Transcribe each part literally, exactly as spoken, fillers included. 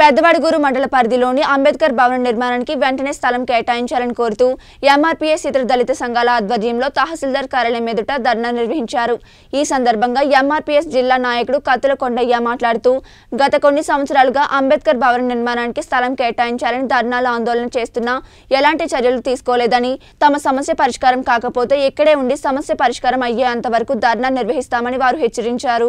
పెద్దవడుగూరు మండల పరిధిలోని అంబేద్కర్ భవన నిర్మాణానికి వెంటనే స్థలం కేటాయించాలని కోరుతూ ఎంఆర్పీఎస్ ఇతర దళిత సంఘాల ఆధ్వర్యంలో తహసీల్దార్ కార్యాలయం ఎదుట ధర్నా నిర్వహించారు। ఈ సందర్భంగా ఎంఆర్పీఎస్ జిల్లా నాయకుడు కత్తుల కొండయ్య మాట్లాడుతూ గత కొన్ని సంవత్సరాలుగా అంబేద్కర్ భవన నిర్మాణానికి స్థలం కేటాయించాలని ధర్నాల ఆందోళన చేస్తున్నా ఎలాంటి చర్యలు తీసుకోలేదని, తమ సమస్య పరిష్కారం కాకపోతే ఇక్కడే ఉండి సమస్య పరిష్కారం అయ్యేంత వరకు ధర్నా నిర్వహిస్తామని వారు హెచ్చరించారు।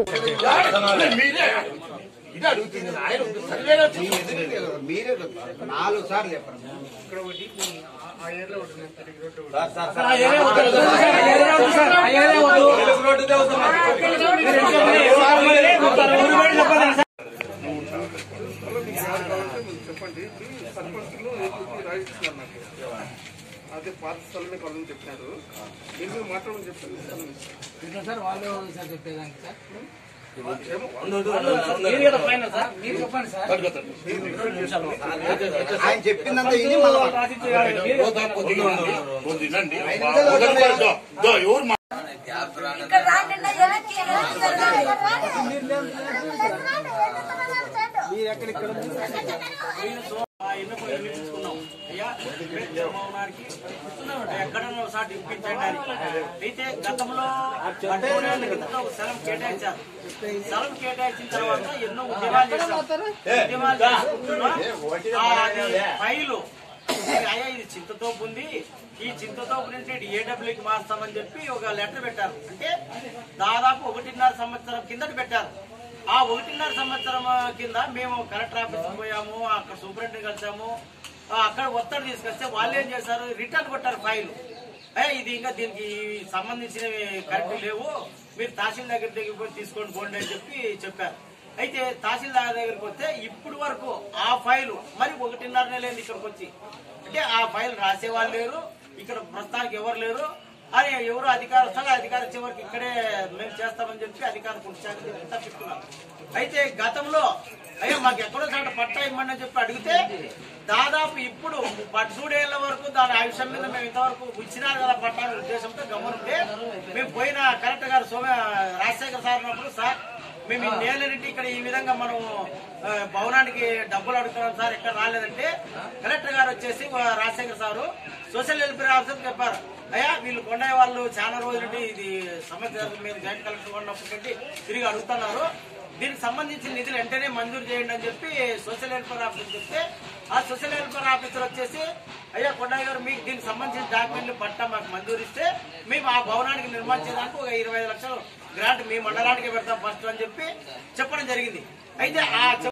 అదే పాత స్థలమే కావాలని చెప్పినారు, మీరు మాట్లాడమని చెప్పారు సార్। వాళ్ళు సార్ చెప్పేదానికి సార్ ఆయన చెప్పిందంతా ఇది మీరు ఎక్కడిక్కడ ఎక్కడన్నా ఒకసారి ఇప్పించండి అని అయితే గతంలో స్థలం కేటాయించారు। స్థలం కేటాయించిన తర్వాత ఎన్నో ఉద్యమాలు చేశాం। ఉద్యమాలు ఫైలు అయ్యా ఇది చింతతోపు ఉంది, ఈ చింతతోపు నుండి ఏడబ్ల్యూకి మారుస్తామని చెప్పి ఒక లెటర్ పెట్టారు। అంటే దాదాపు ఒకటిన్నర సంవత్సరం కిందటి పెట్టారు। ఆ ఒకటిన్నర సంవత్సరం కింద మేము కలెక్టర్ ఆఫీస్కి పోయాము, అక్కడ సూపరింటెండెంట్ కలిసాము, అక్కడ ఒత్తిడి తీసుకొస్తే వాళ్ళు ఏం చేశారు, రిటర్న్ కొట్టారు ఫైల్। అయ్యా ఇది ఇంకా దీనికి సంబంధించినవి కరెక్ట్ లేవు, మీరు తహసీల్దార్ దగ్గర దగ్గర పోయి తీసుకొని పోండి అని చెప్పి చెప్పారు। అయితే తహసీల్దార్ దగ్గరికి వస్తే ఇప్పుడు వరకు ఆ ఫైలు మరి ఒకటిన్నర నెలలు ఇక్కడికి వచ్చి, అంటే ఆ ఫైల్ రాసేవాళ్ళు లేరు, ఇక్కడ ప్రస్తుతానికి ఎవరు లేరు అని ఎవరు అధికార వస్తారు, అధికారం చివరికి ఇక్కడే మేము చేస్తామని చెప్పి అధికారం పుట్టించాలని చెప్పి తప్పిస్తున్నారు। అయితే గతంలో అయ్యో మాకు ఎక్కడో చోట పట్టా ఇవ్వండి అని చెప్పి అడిగితే దాదాపు ఇప్పుడు పద్దూడేళ్ల వరకు దాని ఆయుష్యం మీద మేము ఇంతవరకు ఇచ్చినారు కదా పట్టా ఉద్దేశంతో గమనింటే మేము పోయిన కలెక్టర్ గారు సోమ రాజశేఖర సార్ ఉన్నప్పుడు సార్ మేము ఈ నేల నుండి ఇక్కడ ఈ విధంగా మనం భవనానికి డబ్బులు అడుగుతున్నాం సార్, ఎక్కడ రాలేదంటే కలెక్టర్ గారు వచ్చేసి Rajasekhara sir social welfare officer చెప్పారు, అయ్యా వీళ్ళు కొండయ్య వాళ్ళు చాలా రోజుల నుండి ఇది సమస్య మీరు జాయింట్ కలెక్టర్ ఉన్నప్పటికీ తిరిగి అడుగుతున్నారు, దీనికి సంబంధించిన నిధులు వెంటనే మంజూరు చేయండి అని చెప్పి సోషల్ వెల్ఫేర్ ఆఫీసర్ చెప్తే ఆ సోషల్ వెల్ఫేర్ ఆఫీసర్ వచ్చేసి అయ్యా కొండయ్య గారు మీకు దీనికి సంబంధించిన డాక్యుమెంట్లు పట్టా మాకు మంజూరు ఇస్తే మేము ఆ భవనానికి నిర్మించేదానికి ఒక ఇరవై ఐదు లక్షలు గ్రాంట్ మీ మండలానికి పెడతాం ఫస్ట్ అని చెప్పి చెప్పడం జరిగింది। అయితే ఆ